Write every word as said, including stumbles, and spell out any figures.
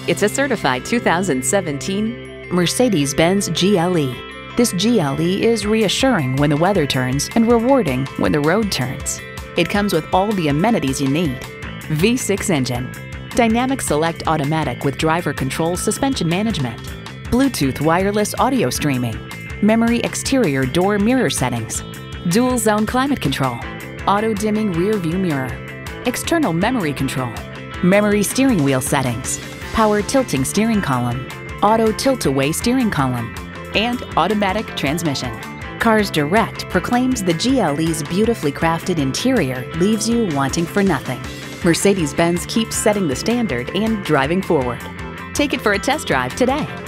It's a certified two thousand seventeen Mercedes-Benz G L E. This G L E is reassuring when the weather turns and rewarding when the road turns. It comes with all the amenities you need. V six engine, Dynamic Select Automatic with driver control suspension management, Bluetooth wireless audio streaming, memory exterior door mirror settings, dual zone climate control, auto dimming rear view mirror, external memory control, memory steering wheel settings, power tilting steering column, auto tilt-away steering column, and automatic transmission. Cars Direct proclaims the G L E's beautifully crafted interior leaves you wanting for nothing. Mercedes-Benz keeps setting the standard and driving forward. Take it for a test drive today.